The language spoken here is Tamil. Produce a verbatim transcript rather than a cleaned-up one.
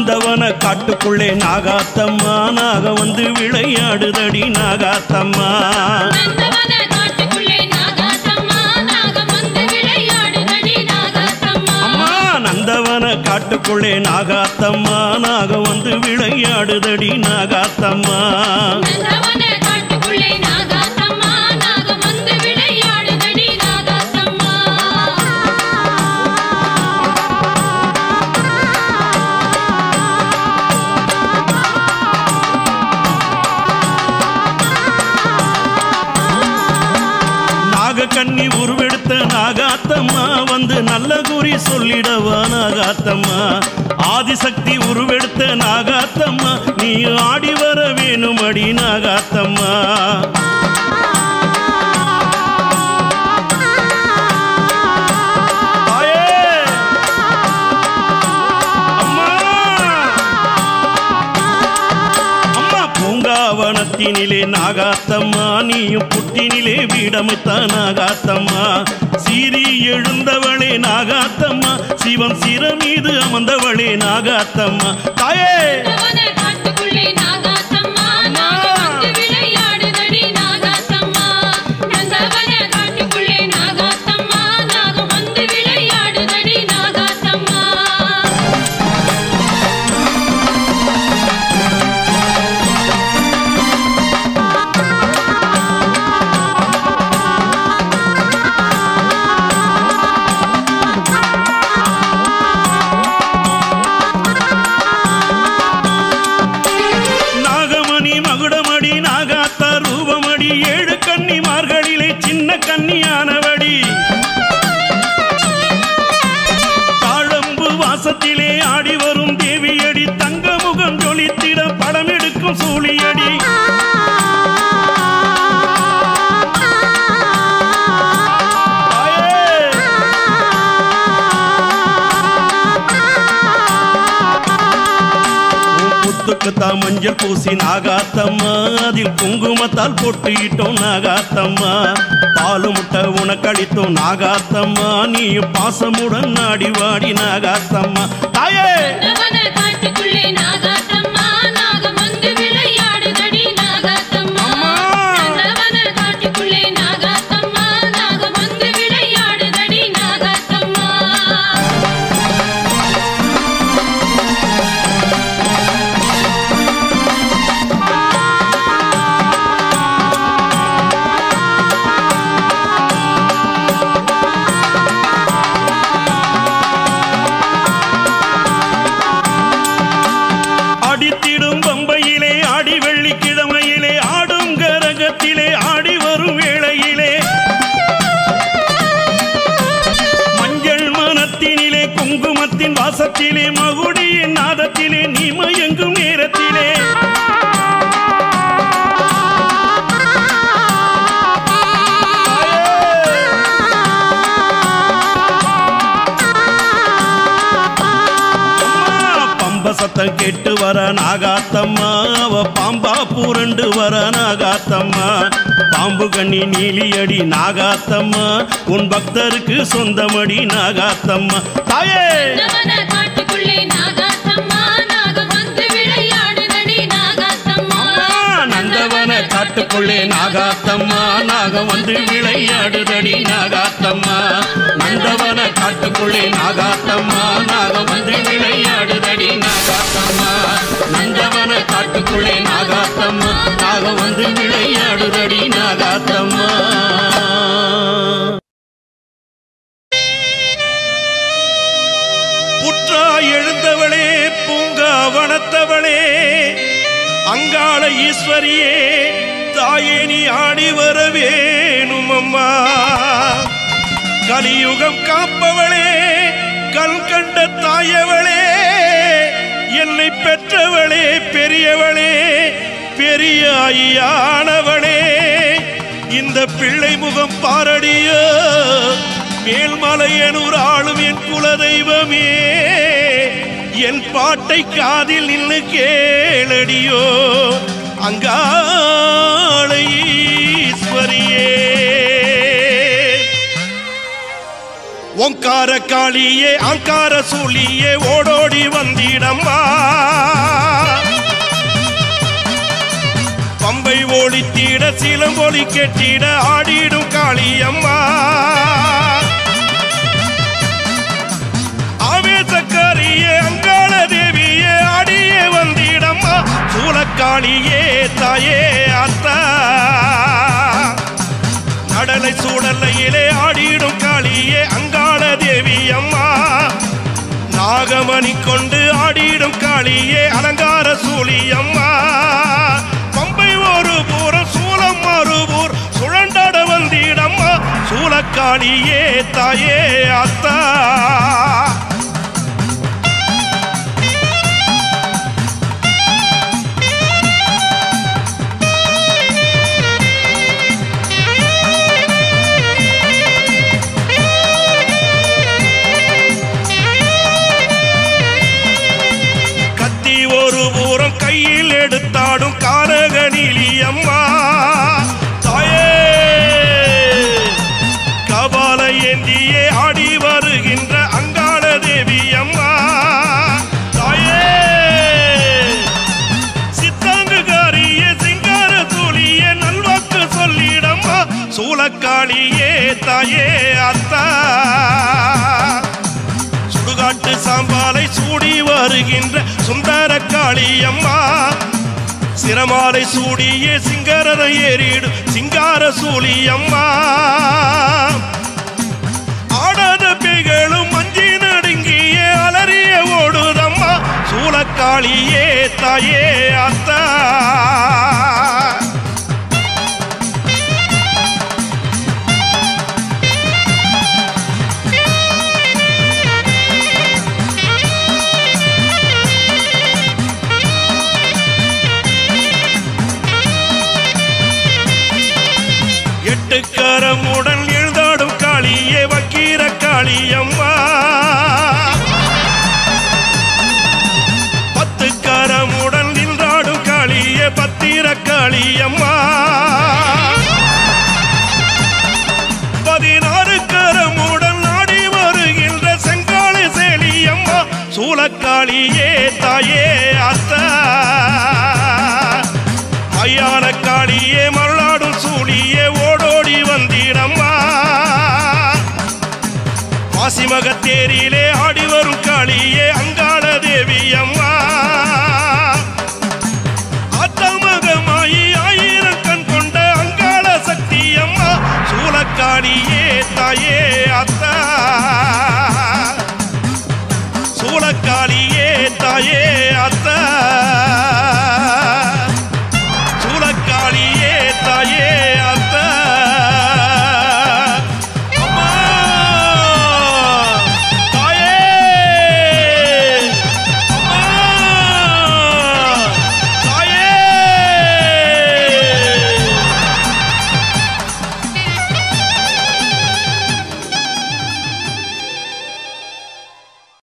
நந்தவன காட்டுக்குள்ளே நாகாத்தம்மா நாக வந்து விளையாடுதடி நாகாத்தம்மா நந்தவன காட்டுக்குள்ளே நாகாத்தம்மா நாக வந்து விளையாடுதடி நாகாத்தம்மா கண்ணி உருவெடுத்த நாகாத்தம்மா வந்து நல்ல குறி சொல்லிடவா நாகாத்தம்மா ஆதிசக்தி உருவெடுத்த நாகாத்தம்மா நீ ஆடி வர வேணும் அடி நாகாத்தம்மா பூங்காவனத்தினிலே நாகாத்தம்மா நீயும் புட்டினிலே வீடமைத்த நாகாத்தம்மா சீறி எழுந்தவளே நாகாத்தம்மா சிவன் சிர மீது அமர்ந்தவளே நாகாத்தம்மா தாயே கன்னியானவடி தாழம்பு வாசத்திலே ஆடி வரும் தேவியடி தங்க முகம் ஜொலித்திட படம் எடுக்கும் சூழியடி புத்துக்குத்தான் மஞ்சள் பூசி நாகாத்தம்மா அதில் குங்குமத்தால் போட்டுட்டோம் நாகாத்தம்மா பாலு முட்டை உனக்களித்தோம் நாகாத்தம்மா நீயும் பாசமுடன் நாடி வாடி நாகாத்தம்மா தாயே வாசத்திலே மகுடியின் நாதத்திலே நீ மயங்கும் நேரத்திலே பம்ப சத்தம் கேட்டு வர நாகாத்தம்மா அவ பாம்பா பூரண்டு வர நாகாத்தம்மா பாம்பு கண்ணி நீலியடி நாகாத்தம்மா உன் பக்தருக்கு சொந்தமடி நாகாத்தம்மா தாயே நந்தவன காட்டுக்குள்ளே நாகாத்தம்மா நாக வந்து விளையாடுதடி நாகாத்தம்மா நந்தவன காட்டுக்குள்ளே நாகாத்தம்மா நாக வந்து விளையாடுதடி நாகாத்தம்மா நந்தவன காட்டுக்குள்ளே நாகாத்தம்மா நாக வந்து விளையாடுதடி நாகாத்தம்மா புற்றா எழுந்தவளே பூங்காவனத்தவளே அங்காள ஈஸ்வரியே தாயே நீ ஆடி வர வேணும் அம்மா கலியுகம் காப்பவளே கல் கண்ட தாயவளே என்னை பெற்றவளே பெரியவளே பெரியாயானவளே இந்த பிள்ளை முகம் பாரடியோ மேல்மலையனூர் ஆளும் என் குலதெய்வமே என் பாட்டை காதில் நின்று கேளடியோ அங்காள ஈஸ்வரியே ஓங்கார காளியே அங்கார சூழியே ஓடோடி வந்திடம்மா கொளித்தீட சிலம்பொலி கெட்டிட ஆடிடும் காளியம்மா ஆவேசக்காரியே அங்காள தேவியே ஆடியே வந்திடம்மா சூலக்காளியே தாயே அத்தா நடலை சூடலையிலே ஆடிடும் காளியே அங்காள தேவி அம்மா நாகமணி கொண்டு ஆடிடும் காளியே அலங்கார சூழி அம்மா பம்பை ஒரு பூரம் சூலம் மறுபூர் சுழண்டாட வந்திடம்மா சூலக்காளியே தாயே அத்தா கையில் எடுத்தாடும் காரகனிலி அம்மா தாயே கபால ஏந்தியே ஆடி வருகின்ற அங்காள தேவி அம்மா தாயே சித்தாங்குகாரியே சிங்கார தூளியே நல்வாக்கு சொல்லிடம்மா சூலக்காளியே தாயே அத்தா சுடுகாட்டு சாம்பாலை சூடி வருகின்ற சுந்தர காளியம்மா சிரமாலை சூடியே சிங்கரத ஏறிடு சிங்கார சூழியம்மா ஆடாத பேய்களும் மஞ்சி நடுங்கியே அலறிய ஓடுதம்மா சூலக்காளியே தாயே அத்தா எட்டுக்கரமுடன் எழுந்தாடும் காளியே வக்கீர காளியம்மா பத்து கரமுடன் நின்றாடும் காளியே பத்திர காளியம்மா பதினாறு கரமுடன் நாடி வருகின்ற செங்காளி சேலியம்மா சூலக்காளியே தாயே அத்தா ஐயான காளியே மருளாடும் சூழியே ஓடோடி வந்திடம்மா வாசிமகத்தேரியிலே ஆடி வரும் காளியே